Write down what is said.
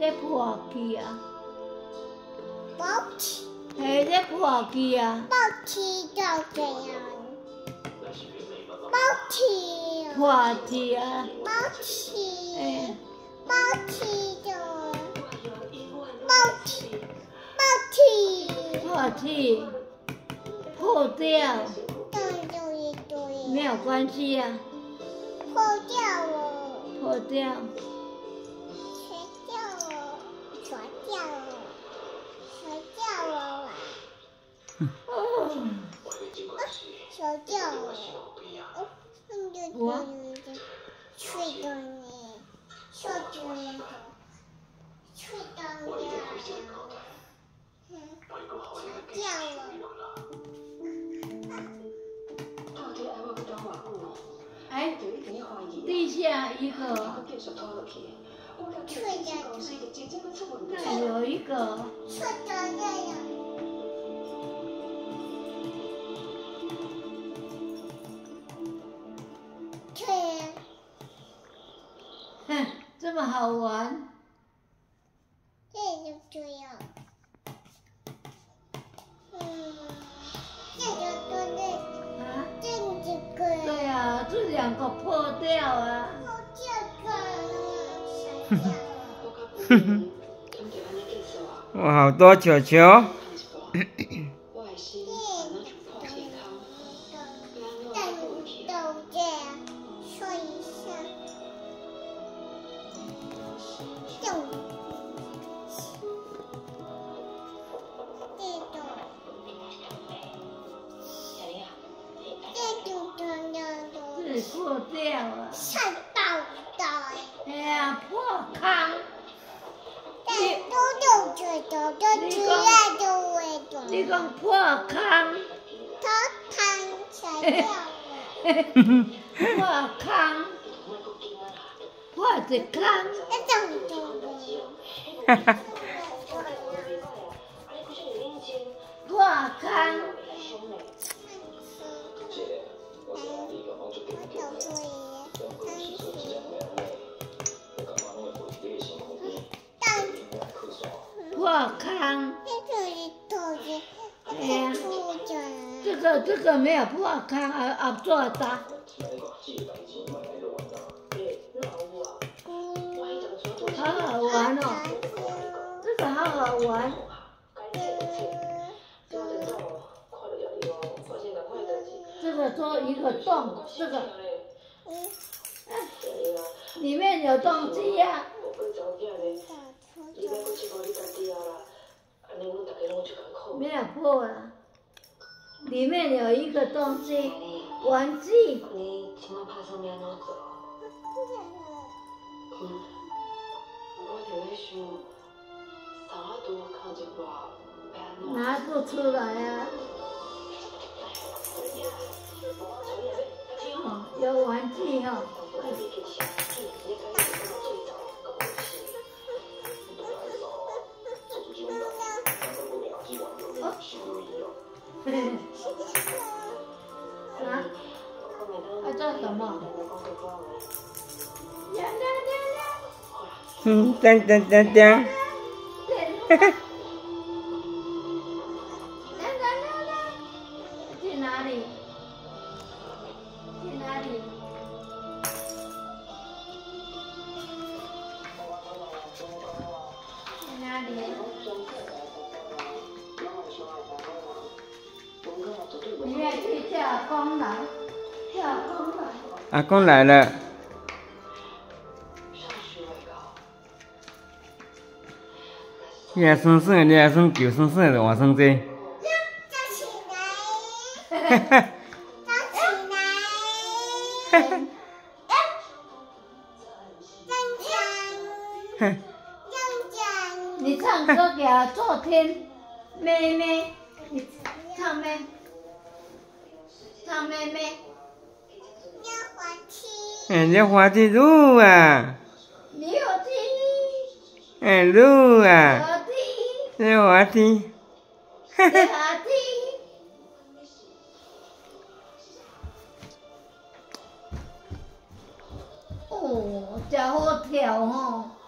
在破去啊！ 保持嘿，在破去啊！ 保持就这样，保持破去啊！ 保持哎， 保持就保持保持破去，破掉， 对对没有关系啊， 破掉了， 破掉。 摔掉了，摔掉了，摔掉了啊！ 哦， 摔掉了， 我睡着呢，睡着呢，睡着呢，睡觉了。 哎，地下一个， 睡着， 那有一个， 睡着了。对， 哼，这么好玩。 这就这样。这个对对， 啊？ 这个。 对啊，这两个破掉啊。 这个。 哼哼。哇，好多球球。 是破掉啊！ 晒到的， 哎呀，破坑！你讲破坑？破坑，破一坑。 哈哈。 破坑。破坑。哎呀，这个没有破坑，做的。好好玩哦，这个好好玩。这个做一个洞，这个，里面有东西呀。没有破了，里面有一个东西，玩具。拿不出来呀。哦，有玩具哦。啊？要做什么？ 噔噔噔噔。哈哈。 去哪里？去哪里？去哪里？你要去叫阿公来，叫阿公来。 阿公来了。你也酸酸的，你也酸球酸酸的，换酸这。哈哈。哈哈。 你唱歌给他做天妹妹，你唱妹，唱妹妹。 你滑梯路啊！ 你有梯？ 哎，路啊！ 滑梯。 这滑梯。哈哈。 滑梯。哦，真好跳哦！